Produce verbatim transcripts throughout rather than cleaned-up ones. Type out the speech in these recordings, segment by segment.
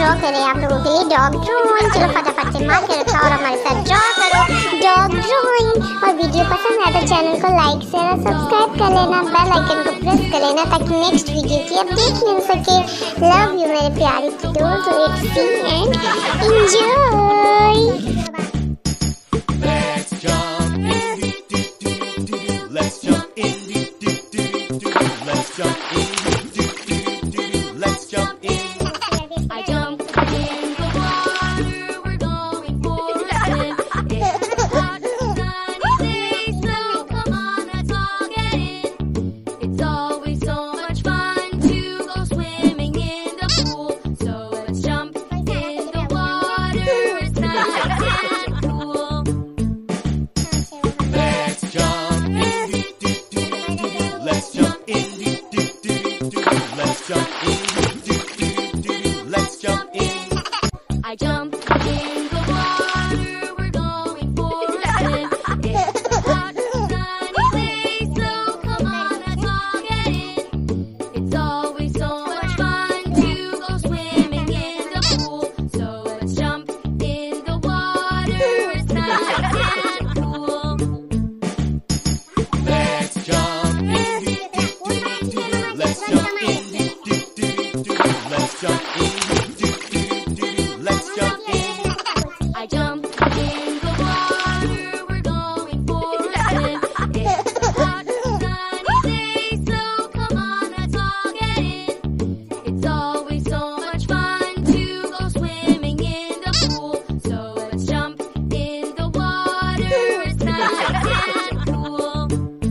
Draw करें आप लोगों के लिए डॉग ड्राइंग। चलो फटाफट से मार्कर रखा और हमारे साथ ड्रॉ करो डॉग ड्राइंग। और वीडियो पसंद आए तो चैनल को लाइक शेयर और सब्सक्राइब कर लेना, बेल आइकन को प्रेस कर लेना ताकि नेक्स्ट वीडियो की अपडेट मिल सके। लव यू मेरे प्यारे kiddos, let's see and enjoy. Let's jump in, do do do do do. Let's jump in, do do do do do. Let's jump in. I jump in the water, we're going for a swim. It's a hot sunny day, so come on, let's all get in. It's always so much fun to go swimming in the pool. So let's jump in the water, it's nice and cool. Let's jump in, do do do do do. Let's jump in, do do do do do. Let's jump in, do do do do do. Let's jump in. I jump in the water, we're going for a swim. It's a hot sunny day, so come on, let's all get in. It's always so much fun to go swimming in the pool. So let's jump in the water, it's nice and cool. Let's jump in, do do do do do. Let's jump in, do do do do do. Let's jump in, do do do do do. Let's jump in. I jump in the water, we're going for a swim. It's a hot sunny day, so come on, let's all get in. It's always so much fun to go swimming in the pool. So let's jump in the water, it's nice and cool.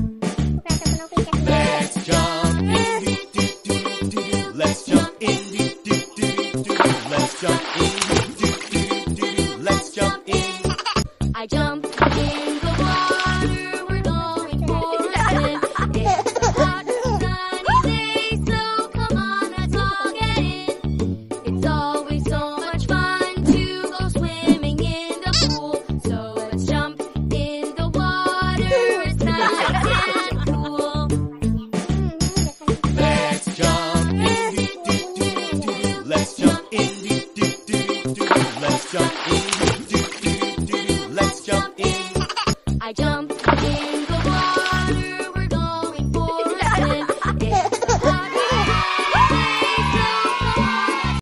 Let's jump in, do do do do do. Let's jump in, do do do do do. Let's jump in, do do do do do. Let's jump in. I jump in the water, we're going for a swim. It's a hot sunny day, so come on, let's all get in. It's always so much fun to go swimming in the pool. So let's jump in the water, it's nice and cool. Let's jump in, do do do do do. Let's jump in, do do do do do. Let's jump in, do do do do do. Let's jump in. I jump